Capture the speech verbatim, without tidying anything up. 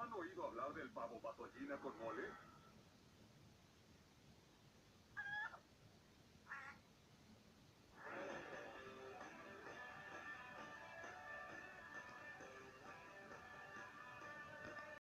¿Han oído hablar del pavo patollina con mole?